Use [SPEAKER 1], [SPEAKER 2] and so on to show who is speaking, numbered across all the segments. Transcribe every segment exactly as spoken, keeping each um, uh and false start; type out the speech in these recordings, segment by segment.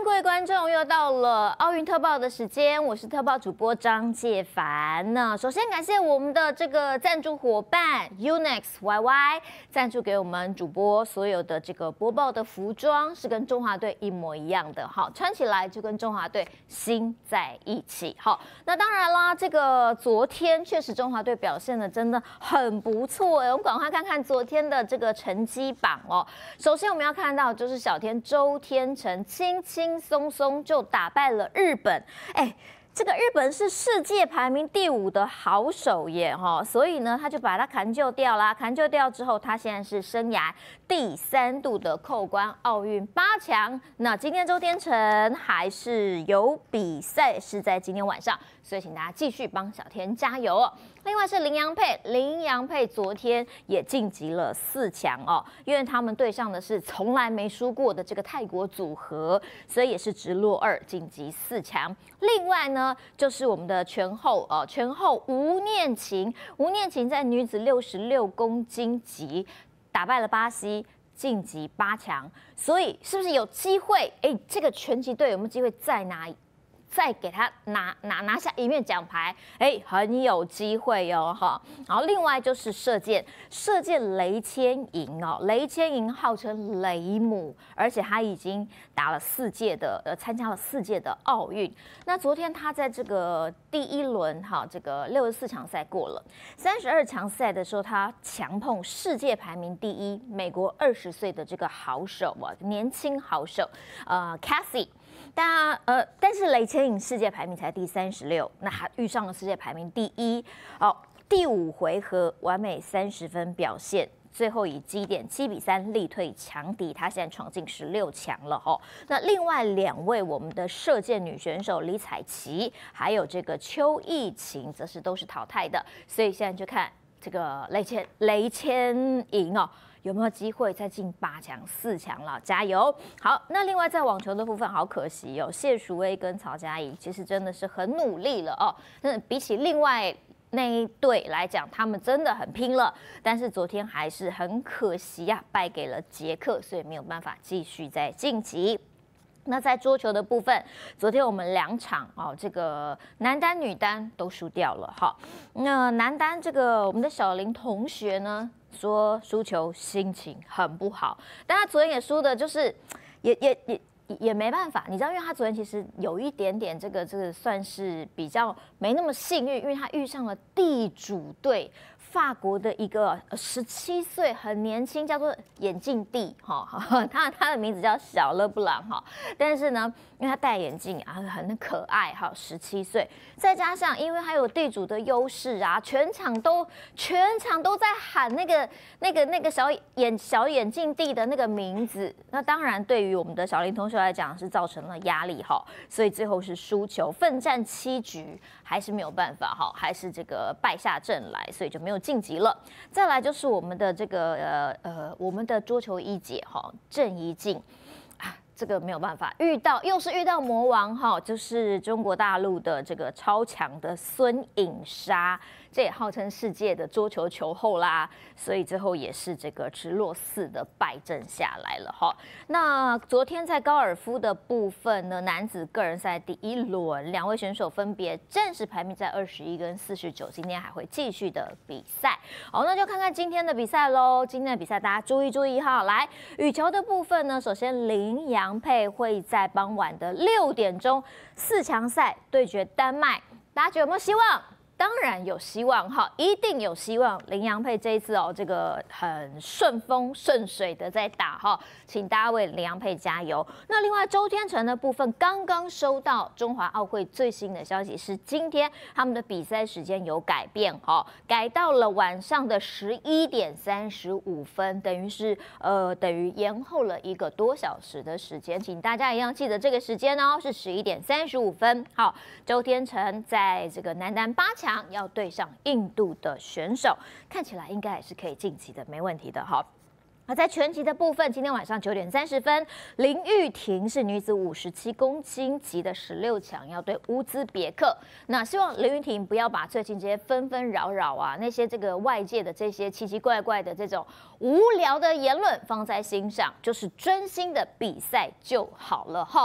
[SPEAKER 1] 各位观众，又到了奥运特报的时间，我是特报主播张介凡。那首先感谢我们的这个赞助伙伴 Unex Y Y 赞助给我们主播所有的这个播报的服装是跟中华队一模一样的，好，穿起来就跟中华队心在一起。好，那当然啦，这个昨天确实中华队表现的真的很不错哎，我们赶快看看昨天的这个成绩榜哦。首先我们要看到就是小天周天成轻轻松松就打败了日本，哎，这个日本是世界排名第五的好手耶哈，所以呢，他就把他砍就掉啦。砍就掉之后，他现在是生涯第三度的扣关奥运八强。那今天周天成还是有比赛，是在今天晚上，所以请大家继续帮小天加油哦。另外是林洋配，林洋配昨天也晋级了四强哦，因为他们对上的是从来没输过的这个泰国组合，所以也是直落二晋级四强。另外呢，就是我们的全后哦，全后吴念琴，吴念琴在女子六十六公斤级打败了巴西，晋级八强，所以是不是有机会？哎，这个拳击队有没有机会再拿？再给他拿拿拿下一面奖牌，哎，很有机会哟哈。然后另外就是射箭，射箭雷千莹哦，雷千莹号称雷姆，而且他已经打了四届的呃，参加了四届的奥运。那昨天他在这个第一轮哈，这个六十四强赛过了，三十二强赛的时候，他强碰世界排名第一，美国二十岁的这个好手啊，年轻好手，呃 ，Cassie。但呃，但是雷千莹世界排名才第三十六，那他遇上了世界排名第一，哦，第五回合完美三十分表现，最后以基点七比三力退强敌，他现在闯进十六强了哦。那另外两位我们的射箭女选手李彩琪还有这个邱艺晴，则是都是淘汰的，所以现在就看这个雷千雷千莹哦。有没有机会再进八强、四强了？加油！好，那另外在网球的部分，好可惜哦，谢淑薇跟曹佳怡其实真的是很努力了哦。那比起另外那一队来讲，他们真的很拼了，但是昨天还是很可惜呀、啊，败给了捷克，所以没有办法继续再晋级。那在桌球的部分，昨天我们两场哦，这个男单、女单都输掉了哈。那男单这个我们的小林同学呢？说输球心情很不好，但他昨天也输的，就是也也也也没办法，你知道，因为他昨天其实有一点点这个这个算是比较没那么幸运，因为他遇上了地主队。法国的一个十七岁很年轻，叫做眼镜弟哈，他他的名字叫小勒布朗哈，但是呢，因为他戴眼镜啊，很可爱哈，十七岁，再加上因为他有地主的优势啊，全场都全场都在喊那个那个那个小眼小眼镜弟的那个名字，那当然对于我们的小林同学来讲是造成了压力哈，所以最后是输球，奋战七局还是没有办法哈，还是这个败下阵来，所以就没有晋级了。再来就是我们的这个呃呃，我们的桌球一姐哈郑怡静啊，这个没有办法，遇到又是遇到魔王哈，就是中国大陆的这个超强的孙颖莎，这也号称世界的桌球球后啦，所以最后也是这个直落四的败阵下来了哈。那昨天在高尔夫的部分呢，男子个人赛第一轮，两位选手分别暂时排名在二十一跟四十九，今天还会继续的比赛。好，那就看看今天的比赛喽。今天的比赛大家注意注意哈。来，羽球的部分呢，首先林洋配会在傍晚的六点钟四强赛对决丹麦，大家觉得有没有希望？当然有希望哈，一定有希望。林洋配这一次哦，这个很顺风顺水的在打哈，请大家为林洋配加油。那另外周天成的部分，刚刚收到中华奥会最新的消息是，今天他们的比赛时间有改变哈，改到了晚上的十一点三十五分，等于是呃等于延后了一个多小时的时间，请大家一样记得这个时间哦，是十一点三十五分。好，周天成在这个男单八强。要对上印度的选手，看起来应该也是可以晋级的，没问题的哈。而在拳击的部分，今天晚上九点三十分，林玉婷是女子五十七公斤级的十六强，要对乌兹别克。那希望林玉婷不要把最近这些纷纷扰扰啊，那些这个外界的这些奇奇怪怪的这种无聊的言论放在心上，就是专心的比赛就好了哈。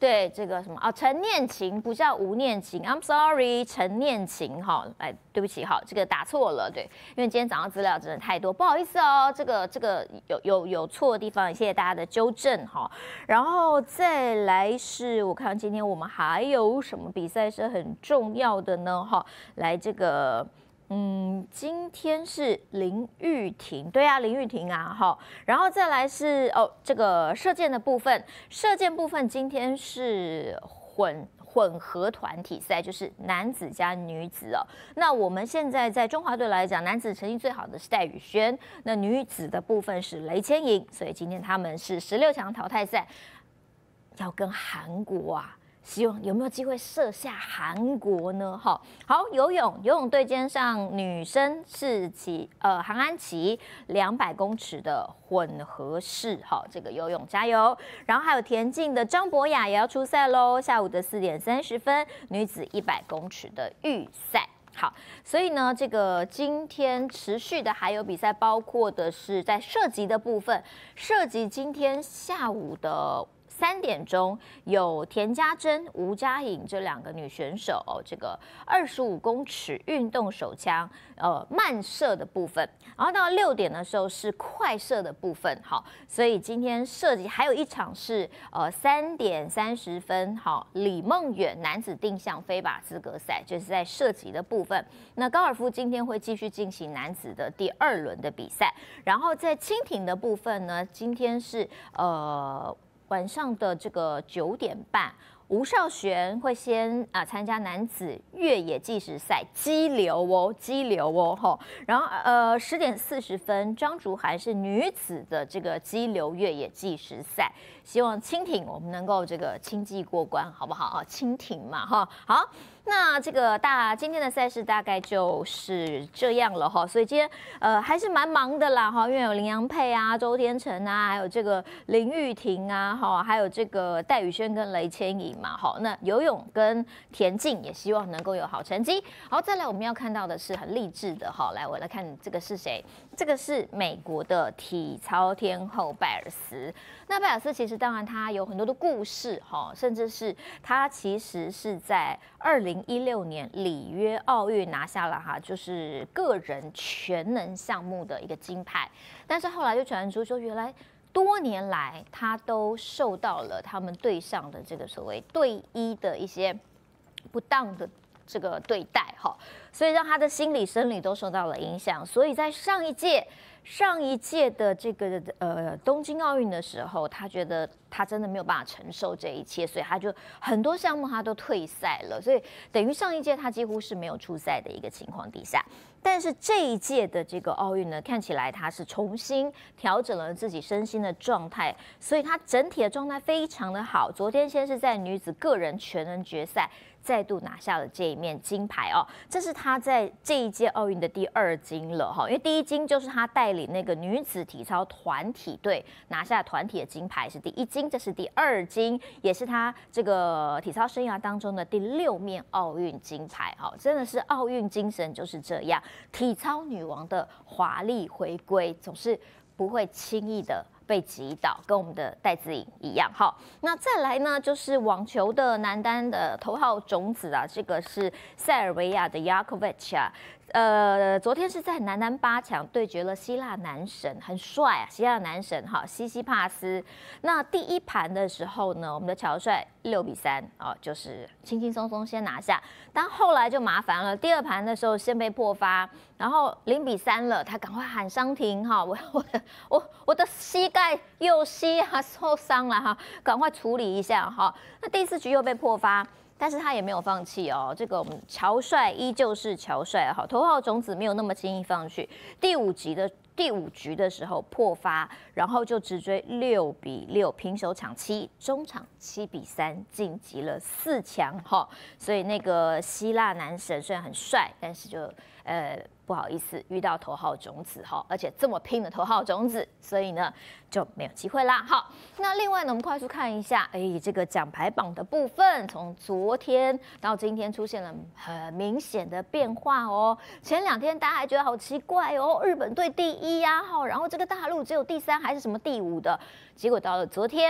[SPEAKER 1] 对这个什么啊，陈念琴不叫吴念琴 ，I'm sorry， 陈念琴哈，哎，对不起哈，这个打错了，对，因为今天早上资料真的太多，不好意思哦，这个这个有有有错的地方，也谢谢大家的纠正哈。然后再来是我看今天我们还有什么比赛是很重要的呢？哈，来这个。嗯，今天是林玉婷，对啊，林玉婷啊，哈，然后再来是哦，这个射箭的部分，射箭部分今天是混混合团体赛，就是男子加女子哦。那我们现在在中华队来讲，男子成绩最好的是戴宇轩，那女子的部分是雷千莹，所以今天他们是十六强淘汰赛，要跟韩国啊。希望有没有机会射下韩国呢？哈，好，游泳，游泳队今天上女生是齐呃韩安琪两百公尺的混合式，好，这个游泳加油。然后还有田径的张博雅也要出赛喽，下午的四点三十分，女子一百公尺的预赛。好，所以呢，这个今天持续的还有比赛，包括的是在射击的部分，射击今天下午的。三点钟有田家珍、吴佳颖这两个女选手哦，这个二十五公尺运动手枪呃慢射的部分，然后到六点的时候是快射的部分，好，所以今天射击还有一场是呃三点三十分，好，李梦远男子定向飞靶资格赛，就是在射击的部分。那高尔夫今天会继续进行男子的第二轮的比赛，然后在轻艇的部分呢，今天是呃。晚上的这个九点半，吴少璇会先啊参加男子越野计时赛激流哦，激流哦吼。然后呃十点四十分，张竹涵是女子的这个激流越野计时赛，希望蜻蜓我们能够这个轻骑过关，好不好啊？蜻蜓嘛哈，好。那这个大今天的赛事大概就是这样了哈，所以今天呃还是蛮忙的啦哈，因为有林洋配啊、周天成啊，还有这个林玉婷啊哈，还有这个戴宇轩跟雷千莹嘛哈。那游泳跟田径也希望能够有好成绩。好，再来我们要看到的是很励志的哈，来我来看这个是谁？这个是美国的体操天后拜尔斯。那拜尔斯其实当然他有很多的故事哈，甚至是他其实是在二零一六年里约奥运拿下了哈，就是个人全能项目的一个金牌，但是后来就传出说，原来多年来他都受到了他们队上的这个所谓队医的一些不当的这个对待哈，所以让他的心理生理都受到了影响，所以在上一届。上一届的这个呃东京奥运的时候，他觉得他真的没有办法承受这一切，所以他就很多项目他都退赛了，所以等于上一届他几乎是没有出赛的一个情况底下。但是这一届的这个奥运呢，看起来他是重新调整了自己身心的状态，所以他整体的状态非常的好。昨天先是在女子个人全能决赛。再度拿下了这一面金牌哦，这是他在这一届奥运的第二金了哈，因为第一金就是他带领那个女子体操团体队拿下团体的金牌是第一金，这是第二金，也是他这个体操生涯当中的第六面奥运金牌哈，真的是奥运精神就是这样，体操女王的华丽回归总是不会轻易的。被击倒，跟我们的戴资颖一样。好，那再来呢，就是网球的男单的头号种子啊，这个是塞尔维亚的 Yakovic 啊。呃，昨天是在男单八强对决了希腊男神，很帅啊，希腊男神哈，西西帕斯。那第一盘的时候呢，我们的乔帅六比三啊，就是轻轻松松先拿下，但后来就麻烦了，第二盘的时候先被破发，然后零比三了，他赶快喊伤停哈，我我的我我的膝盖右膝啊受伤了哈，赶快处理一下哈。那第四局又被破发。但是他也没有放弃哦，这个我们乔帅依旧是乔帅哈，头号种子没有那么轻易放弃。第五局的第五局的时候破发，然后就直追六比六平手抢七，中场七比三晋级了四强哈。所以那个希腊男神虽然很帅，但是就呃不好意思遇到头号种子哈，而且这么拼的头号种子，所以呢就没有机会啦。好，那另外呢，我们快速看一下，哎，这个奖牌榜的部分，从昨天到今天出现了很明显的变化哦。前两天大家还觉得好奇怪哦，日本队第一呀，哈，然后这个大陆只有第三还是什么第五的，结果到了昨天。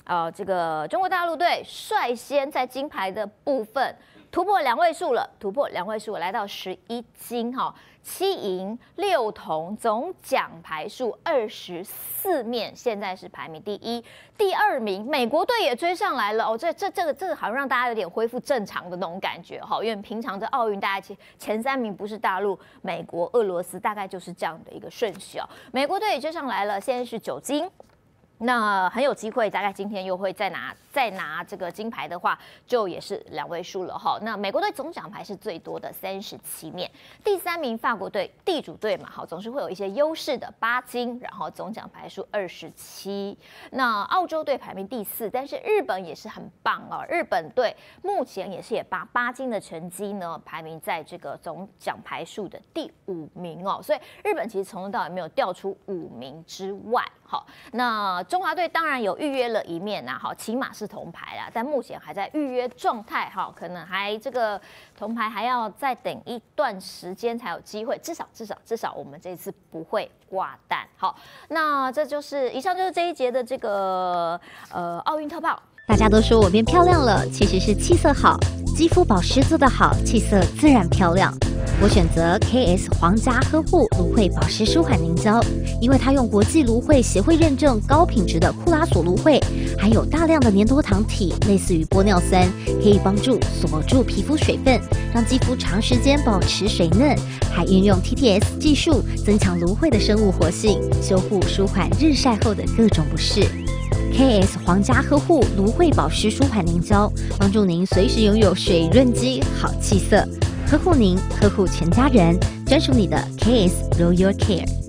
[SPEAKER 1] 呃，这个中国大陆队率先在金牌的部分突破两位数了，突破两位数来到十一金哈，七银六铜，总奖牌数二十四面，现在是排名第一。第二名美国队也追上来了哦，这这这个这个好像让大家有点恢复正常的那种感觉哈，因为平常的奥运大概前前三名不是大陆、美国、俄罗斯，大概就是这样的一个顺序哦。美国队也追上来了，现在是九金。那很有机会，大概今天又会再拿再拿这个金牌的话，就也是两位数了哈。那美国队总奖牌是最多的三十七面，第三名法国队地主队嘛，好总是会有一些优势的八金，然后总奖牌数二十七。那澳洲队排名第四，但是日本也是很棒哦，日本队目前也是也八八金的成绩呢，排名在这个总奖牌数的第五名哦，所以日本其实从头到尾没有掉出五名之外。好，那中华队当然有预约了一面呐，好，起码是铜牌啦，但目前还在预约状态，哈，可能还这个铜牌还要再等一段时间才有机会，至少至少至少我们这次不会挂蛋。好，那这就是以上就是这一节的这个呃奥运特报。
[SPEAKER 2] 大家都说我变漂亮了，其实是气色好，肌肤保湿做得好，气色自然漂亮。我选择 K S 皇家呵护芦荟保湿舒缓凝胶，因为它用国际芦荟协会认证高品质的库拉索芦荟，含有大量的粘多糖体，类似于玻尿酸，可以帮助锁住皮肤水分，让肌肤长时间保持水嫩，还运用 T T S 技术增强芦荟的生物活性，修护舒缓日晒后的各种不适。K S 皇家呵护芦荟保湿舒缓凝胶，帮助您随时拥有水润肌、好气色，呵护您，呵护全家人，专属你的 K S Royal Care。